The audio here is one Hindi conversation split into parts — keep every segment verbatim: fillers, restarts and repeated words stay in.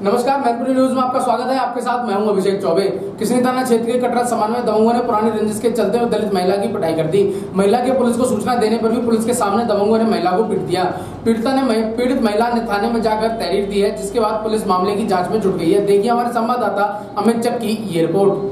नमस्कार, मैनपुरी न्यूज में आपका स्वागत है। आपके साथ मैं हूं अभिषेक चौबे। किसनी थाना क्षेत्र के कटरा समान में दबंगों ने पुरानी रंजिश के चलते हुए दलित महिला की पिटाई कर दी। महिला के पुलिस को सूचना देने पर भी पुलिस के सामने दबंगों ने महिला को पीट दिया। पीड़िता ने पीड़ित महिला ने थाने में जाकर तहरीर दी है, जिसके बाद पुलिस मामले की जाँच में जुट गई है। देखिए हमारे संवाददाता अमित चक की ये रिपोर्ट।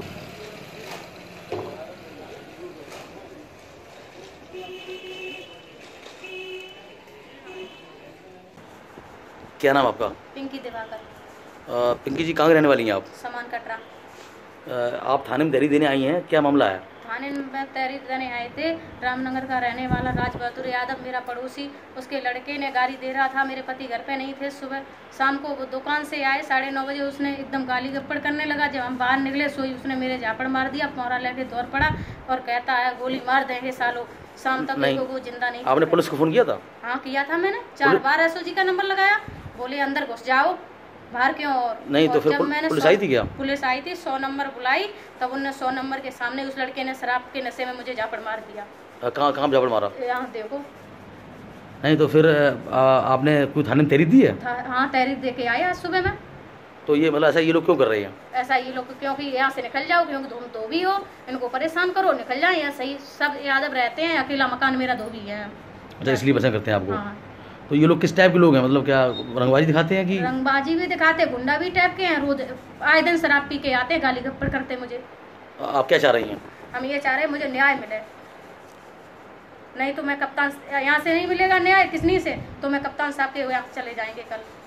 क्या नाम आपका? पिंकी दिवाकर। आ, पिंकी जी कहाँ रहने वाली हैं आप? समान कटरा। आ, आप थाने में तहरीर देने आई हैं, क्या मामला है? थाने में तहरीर देने आए थे। रामनगर का रहने वाला राज बहादुर यादव मेरा पड़ोसी, उसके लड़के ने गाली दे रहा था। मेरे पति घर पे नहीं थे। सुबह शाम को वो दुकान से आए साढ़े नौ बजे, उसने एकदम गाली गप्पड़ करने लगा। जब हम बाहर निकले सोई उसने मेरे झापड़ मार दिया, मोहरा लेके दौड़ पड़ा और कहता है गोली मार देंगे सालों। शाम तक देखो वो जिंदा नहीं। आपने पुलिस को फोन किया था? हाँ किया था मैंने, चार बार एस ओ जी का नंबर लगाया। बोले अंदर घुस जाओ, बाहर क्यों? और नहीं तो और फिर जब मैंने पुलिस आई थी क्या? पुलिस आई थी, सौ नंबर बुलाई, तब उनने सौ नंबर के सामने उस लड़के ने शराब के नशे में मुझे झापड़ मार दिया। कहाँ कहाँ झापड़ मारा? यहाँ देखो। नहीं तो फिर आ, आपने कोई थाने में तहरीर दी है? हाँ तहरीर दे के आए आज सुबह में। तो ये मतलब ऐसा ये लोग क्यों कर रहे हैं? ऐसा ये लोग क्योंकि यहाँ से निकल जाओ, क्योंकि तुम धोबी हो, इनको परेशान करो, निकल जाए। यहाँ सही सब यादव रहते हैं, अकेला मकान मेरा धोबी है। अच्छा, इसलिए पसंद करते हैं आपको? हाँ। तो ये लोग किस टाइप के लोग हैं? मतलब क्या रंगबाजी दिखाते हैं कि? रंगबाजी भी दिखाते, गुंडा भी टाइप के हैं। रोज आए दिन शराब पी के आते, गाली गप्पड़ करते मुझे। आप क्या चाह रही हैं? हम ये चाह रहे हैं मुझे न्याय मिले, नहीं तो मैं कप्तान, यहाँ से नहीं मिलेगा न्याय किसनी से, तो मैं कप्तान साहब के यहाँ चले जाएंगे कल।